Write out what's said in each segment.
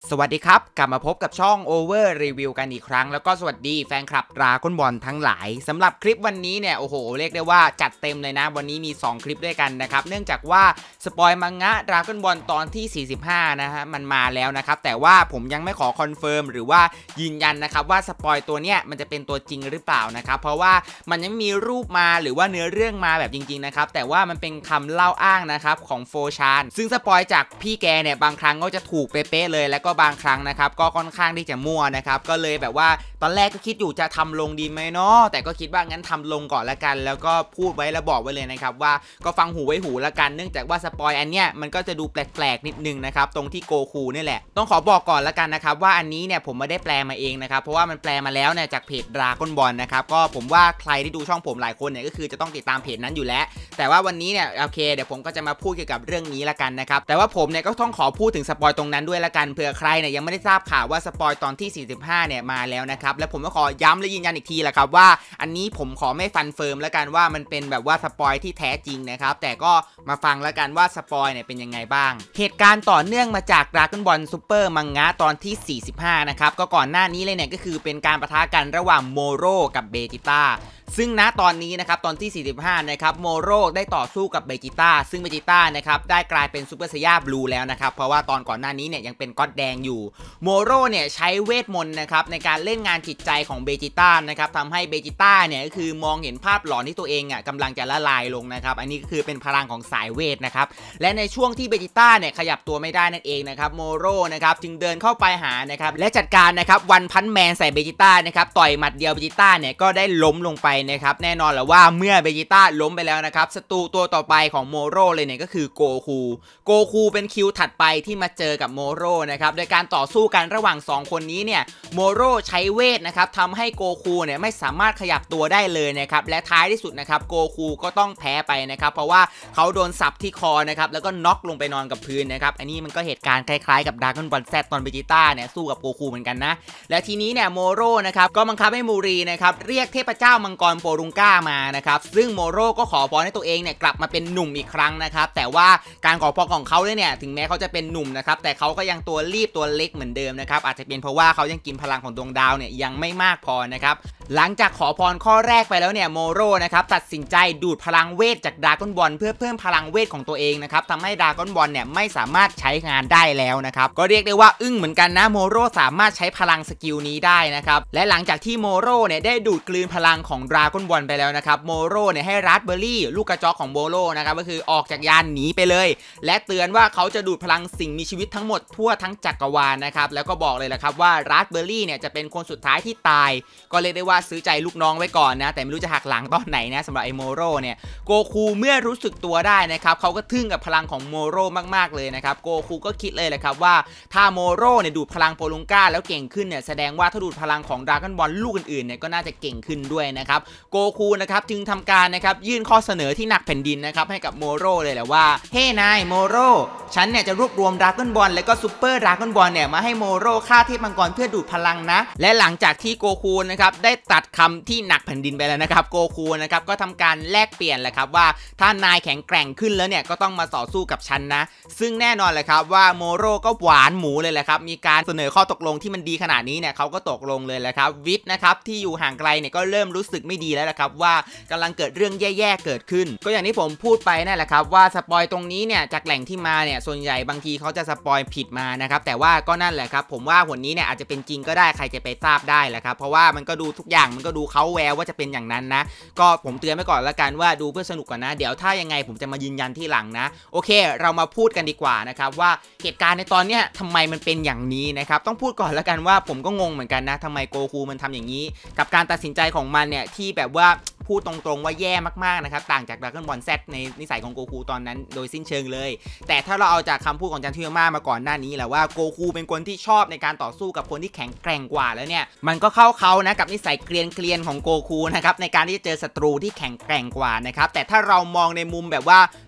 สวัสดีครับกลับมาพบกับช่อง Over Review กันอีกครั้งแล้วก็สวัสดีแฟนคลับดราก้อนบอลทั้งหลายสำหรับคลิปวันนี้เนี่ยโอ้โหเรียกได้ว่าจัดเต็มเลยนะวันนี้มี2คลิปด้วยกันนะครับเนื่องจากว่าสปอยมังงะดราก้อนบอลตอนที่45นะฮะมันมาแล้วนะครับแต่ว่าผมยังไม่ขอคอนเฟิร์มหรือว่ายืนยันนะครับว่าสปอยตัวเนี้ยมันจะเป็นตัวจริงหรือเปล่านะครับเพราะว่ามันยังมีรูปมาหรือว่าเนื้อเรื่องมาแบบจริงๆนะครับแต่ว่ามันเป็นคำเล่าอ้างนะครับของโฟชานซึ่งสปอยจากพี่แกเนี่ยบางครั้งก็จะถูกเป๊ะๆเลยแล้วก็บางครั้งนะครับก็ค่อนข้างที่จะมั่วนะครับก็เลยแบบว่าตอนแรกก็คิดอยู่จะทำลงดีไหมเนาะแต่ก็คิดว่างั้นทำลงก่อนละกันแล้วก็พูดไว้แล้วบอกไว้เลยนะครับว่าก็ฟังหูไว้หูละกันเนื่องจากว่าสปอยอันเนี้ยมันก็จะดูแปลกๆนิดนึงนะครับตรงที่โกคูนี่แหละต้องขอบอกก่อนละกันนะครับว่าอันนี้เนี่ยผมไม่ได้แปลมาเองนะครับเพราะว่ามันแปลมาแล้วเนี่ยจากเพจดราก้อนบอลนะครับก็ผมว่าใครที่ดูช่องผมหลายคนเนี่ยก็คือจะต้องติดตามเพจนั้นอยู่แล้วแต่ว่าวันนี้เนี่ยโอเคเดี๋ยวผมก็จะมาพูดเกี่ยวกับเรื่องนี้ละกันนะครับแต่ว่าผมเนี่ยก็ต้องขอพูดถึงสปอยตรงนั้นด้วยละกันเผื่อใครเนี่ยยังไม่ได้ทราบข่าวว่าสปอยตอนที่45เนี่ยมาแล้วนะครับและผมก็ขอย้ำและยืนยันอีกทีแหละครับว่าอันนี้ผมขอไม่ฟันเฟิร์มละกันว่ามันเป็นแบบว่าสปอยที่แท้จริงนะครับแต่ก็มาฟังละกันว่าสปอยเนี่ยเป็นยังไงบ้างเหตุการณ์ต่อเนื่องมาจากดราก้อนบอลซูเปอร์มังงะตอนที่45นะครับก็ก่อนหน้านี้เลยเนี่ยก็คือเป็นการปะทะกันระหว่างโมโร่กับเบจิต้าซึ่งณตอนนี้นะครับตอนที่45นะครับโมโร่ได้ต่อสู้กับเบจิต้าซึ่งเบจิต้านะครับได้กลายเป็นซูเปอร์ไซย่าบลูแล้วนะครับเพราะว่าตอนก่อนหน้านี้เนี่ยยังเป็นก๊อตแดงอยู่โมโร่เนี่ยใช้เวทมนต์นะครับในการเล่นงานจิตใจของเบจิต้านะครับทำให้เบจิต้าเนี่ยก็คือมองเห็นภาพหลอนที่ตัวเองกำลังจะละลายลงนะครับอันนี้ก็คือเป็นพลังของสายเวทนะครับและในช่วงที่เบจิต้าเนี่ยขยับตัวไม่ได้นั่นเองนะครับโมโร่นะครับจึงเดินเข้าไปหานะครับและจัดการนะครับวันพันแมนใส่เบจิต้านะครับต่อยหมัดเดียวเบจิต้าเนี่ยก็ได้ล้มลงไปนะครับแน่นอนแหละว่าเมื่อเบจิต้าล้มไปแล้วนะครับศัตรูตัวต่อไปของโมโร่เลยเนี่ยก็คือโกคูเป็นคิวถัดไปที่มาเจอกับโมโร่นะครับโดยการต่อสู้กันระหว่าง2คนนี้เนี่ยโมโร่ใช้เวทนะครับทำให้โกคูเนี่ยไม่สามารถขยับตัวได้เลยนะครับและท้ายที่สุดนะครับโกคูก็ต้องแพ้ไปนะครับเพราะว่าเขาโดนสับที่คอนะครับแล้วก็น็อกลงไปนอนกับพื้นนะครับอันนี้มันก็เหตุการณ์คล้ายๆกับดราก้อนบอลแซตตอนเบจิต้าเนี่ยสู้กับโกคูเหมือนกันนะและทีนี้เนี่ยโมโร่นะครับก็บังคับให้มูรีนะครับเรียกเทพเจ้ามังกรโปรุงก้ามานะครับซึ่งโมโร่ก็ขอพรให้ตัวเองเนี่ยกลับมาเป็นหนุ่มอีกครั้งนะครับแต่ว่าการขอพรของเขาเนี่ยถึงแม้เขาจะเป็นหนุ่มนะครับแต่เขาก็ยังตัวรีบตัวเล็กเหมือนเดิมนะครับอาจจะเป็นเพราะว่าเขายังกินพลังของดวงดาวเนี่ยยังไม่มากพอนะครับหลังจากขอพรข้อแรกไปแล้วเนี่ยโมโร่นะครับตัดสินใจดูดพลังเวทจากดราก้อนบอลเพื่อเพิ่มพลังเวทของตัวเองนะครับทำให้ดราก้อนบอลเนี่ยไม่สามารถใช้งานได้แล้วนะครับก็เรียกได้ว่าอึ้งเหมือนกันนะโมโร่สามารถใช้พลังสกิลนี้ได้นะครับและหลังจากที่โมโร่เนี่ยได้ดูดกลืนพลังของดราก้อนบอลไปแล้วนะครับโมโร่เนี่ยให้ราสเบอร์รี่ลูกกระจอกของโมโร่นะครับก็คือออกจากยานหนีไปเลยและเตือนว่าเขาจะดูดพลังสิ่งมีชีวิตทั้งหมดทั่วทั้งจักรวาลนะครับแล้วก็บอกเลยแหละครับว่าราสเบอร์รี่เนี่ยจะเป็นคนสุดท้ายที่ตายก็เรียกได้ว่าซื้อใจลูกน้องไว้ก่อนนะแต่ไม่รู้จะหักหลังตอนไหนนะสำหรับไอโมโร่เนี่ยโกคูเมื่อรู้สึกตัวได้นะครับเขาก็ทึ่งกับพลังของโมโร่มากๆเลยนะครับโกคูก็คิดเลยแหละครับว่าถ้าโมโร่เนี่ยดูดพลังโปลุงก้าแล้วเก่งขึ้นเนี่ยแสดงว่าถ้าดูดพลังของดราก้อนบอลลูกอื่นๆเนี่ยก็น่าจะเก่งขึ้นด้วยนะครับโกคูนะครับจึงทำการนะครับยื่นข้อเสนอที่หนักแผ่นดินนะครับให้กับโมโร่เลยแหละว่าเฮ้นายโมโร่ฉันเนี่ยจะรวบรวมดราก้อนบอลและก็ซูเปอร์ดราก้อนบอลเนี่ยมาให้โมโร่ฆ่าเทพมังกรเพื่อดูดพลังนะและหลังจากที่โกคูนะครับได้ตัดคำที่หนักแผ่นดินไปแล้วนะครับโกคูนะครับก็ทำการแลกเปลี่ยนแหละครับว่าถ้านายแข็งแกร่งขึ้นแล้วเนี่ยก็ต้องมาต่อสู้กับฉันนะซึ่งแน่นอนเลยครับว่าโมโร่ก็หวานหมูเลยแหละครับมีการเสนอข้อตกลงที่มันดีขนาดนี้เนี่ยเขาก็ตกลงเลยแหละครับวิทนะครับที่อยู่ห่างไกลเนี่ยก็เริ่มรู้สึกไม่ดีแล้วแหละครับว่ากำลังเกิดเรื่องแย่ๆเกิดขึ้นก็อย่างที่ผมพูดไปนั่นแหละครับว่าสปอยตรงนี้เนี่ยจากแหล่งที่มาเนี่ยส่วนใหญ่บางทีเขาจะสปอยผิดมานะครับแต่ว่าก็นั่นแหละครับผมว่าผลนี้เนี่ยอาจจะเป็นจริงก็ได้ใครจะไปทราบได้แหละครับเพราะว่ามันก็ดูทุกอย่างมันก็ดูเขาแววว่าจะเป็นอย่างนั้นนะก็ผมเตือนไว้ก่อนละกันว่าดูเพื่อสนุกก่อนนะเดี๋ยวถ้ายังไงผมจะมายืนยันที่หลังนะโอเคเรามาพูดกันดีกว่านะครับว่าเหตุการณ์ในตอนเนี้ยทำไมมันเป็นอย่างนี้นะครับต้องพูดก่อนละกันว่าผมก็งงเหมือนกันนะทำไมโกคูมันทำอย่างนี้กับการตัดสินใจของมันเนี่ยที่แบบว่าพูดตรงๆว่าแย่มากๆนะครับต่างจากดราก้อนบอลแซดในนิสัยของโกคูตอนนั้นโดยสิ้นเชิงเลยแต่ถ้าเราเอาจากคำพูดของจันทิยาม่ามาก่อนหน้านี้แหละว่าโกคูเป็นคนที่ชอบในการต่อสู้กับคนที่แข็งแกร่งกว่าแล้วเนี่ยมันก็เข้าเขานะกับนิสัยเกรียนของโกคูนะครับในการที่จะเจอศัตรูที่แข็งแกร่งกว่านะครับแต่ถ้าเรามองในมุมแบบว่า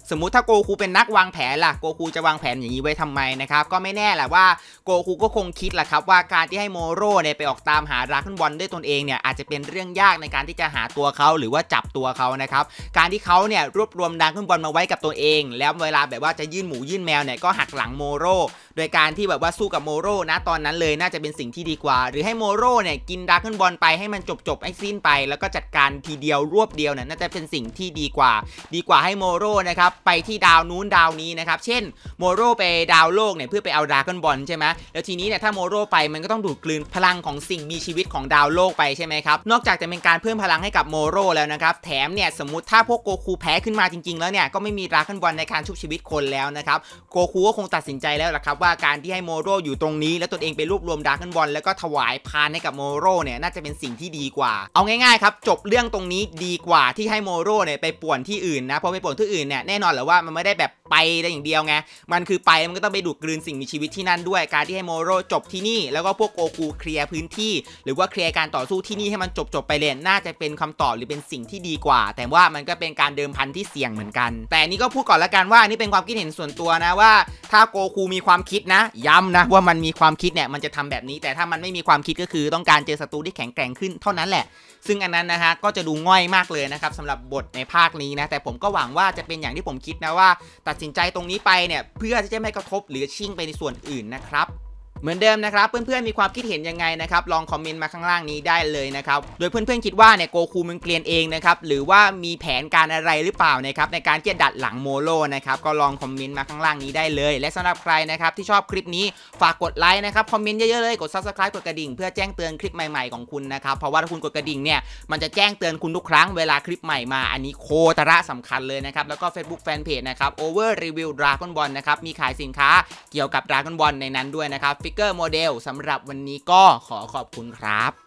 สมมุติถ้าโกคูเป็นนักวางแผนล่ะโกคูจะวางแผนอย่างนี้ไว้ทำไมนะครับก็ไม่แน่แหละว่าโกคูก็คงคิดแหละครับว่าการที่ให้โมโร่เนี่ยไปออกตามหาดราก้อนบอลด้วยตนเองเนี่ยอาจจะเป็นเรื่องยากในการที่จะหาตัวเขาหรือว่าจับตัวเขานะครับการที่เขาเนี่ยรวบรวมดราก้อนบอลมาไว้กับตัวเองแล้วเวลาแบบว่าจะยื่นหมูยื่นแมวเนี่ยก็หักหลังโมโร่โดยการที่แบบว่าสู้กับโมโร่นะตอนนั้นเลยน่าจะเป็นสิ่งที่ดีกว่าหรือให้โมโร่เนี่ยกินดราก้อนบอลไปให้มันจบให้สิ้นไปแล้วก็จัดการทีเดียวรวบเดียวเนี่ยน่าจะเป็นสิ่งที่ดีกว่าให้โมโร่นะครับไปที่ดาวนู้นดาวนี้นะครับเช่นโมโร่ไปดาวโลกเนี่ยเพื่อไปเอาดราก้อนบอลใช่ไหมแล้วทีนี้เนี่ยถ้าโมโร่ไปมันก็ต้องดูดกลืนพลังของสิ่งมีชีวิตของดาวโลกไปใช่ไหมครับนอกจากจะเป็นการเพิ่มพลังให้กับโมโร่แล้วนะครับแถมเนี่ยสมมุติถ้าพวกโกคูแพ้ขึ้นมาจริงๆแล้วเนี่ยก็ไม่มีดราก้อนบอลในการชุบชีวิตคนแล้วนะครับโกคูก็คงตัดสินใจแล้วล่ะครับว่าการที่ให้โมโร่อยู่ตรงนี้แล้วตนเองไปรวบรวมดราก้อนบอลแล้วก็ถวายพานให้กับโมโร่เนี่ยน่าจะเป็นสิ่งที่ดีกว่าเอาง่ายๆครับจบเรื่องตรงนี้ดีกว่าที่ให้โมโร่เนี่ยไปป่วนที่อื่นนะพอไปป่วนที่อื่นเนี่ยแน่นอนแหละว่ามันไม่ได้แบบไปได้อย่างเดียวไงมันคือไปมันก็ต้องไปดูดกลืนสิ่งมีชีวิตที่นั่นด้วยการที่ให้โมโร่จบที่นี่แล้วก็พวกโกคูเคลียร์พื้นที่หรือว่าเคลียร์การต่อสู้ที่นี่ให้มันจบไปเลยน่าจะเป็นคำตอบหรือเป็นสิ่งที่ดีกว่าแต่ว่ามันก็เป็นการเดิมพันที่เสี่ยงเหมือนกันแต่นี่ก็พูดก่อนละกันว่านี่เป็นความคิดเห็นส่วนตัวนะว่าถ้าโกคูมีความคิดนะย้ำนะว่ามันมีความคิดเนี่ยมันจะทำแบบนี้แต่ถ้ามันไม่มีความคิดก็คือต้องการเจอศัตรูที่แข็งแกร่งขึ้นเท่านั้นแหละซึ่งอันนั้นนะฮะก็จะดูง่อยมากเลยนะครับสำหรับบทในภาคนี้นะแต่ผมก็หวังว่าจะเป็นอย่างที่ผมคิดนะว่าตัดสินใจตรงนี้ไปเนี่ยเพื่อที่จะไม่กระทบหรือชิ่งไปในส่วนอื่นนะครับเหมือนเดิมนะครับเพื่อนๆมีความคิดเห็นยังไงนะครับลองคอมเมนต์มาข้างล่างนี้ได้เลยนะครับโดยเพื่อนๆคิดว่าเนี่ยโกคูมันเกลียนเองนะครับหรือว่ามีแผนการอะไรหรือเปล่านะครับในการที่จะดัดหลังโมโร่นะครับก็ลองคอมเมนต์มาข้างล่างนี้ได้เลยและสำหรับใครนะครับที่ชอบคลิปนี้ฝากกดไลค์นะครับคอมเมนต์เยอะๆเลยกด Subscribe กดกระดิ่งเพื่อแจ้งเตือนคลิปใหม่ๆของคุณนะครับเพราะว่าถ้าคุณกดกระดิ่งเนี่ยมันจะแจ้งเตือนคุณทุกครั้งเวลาคลิปใหม่มาอันนี้โคตรสำคัญเลยนะครับแล้วก็ Facebook Fanpage นะครับ Over Review Dragon Ball นะครับมีขายสินค้าเกี่ยวกับ Dragon Ball ในนั้นด้วยนะครับฟิกเกอร์โมเดลสำหรับวันนี้ก็ขอขอบคุณครับ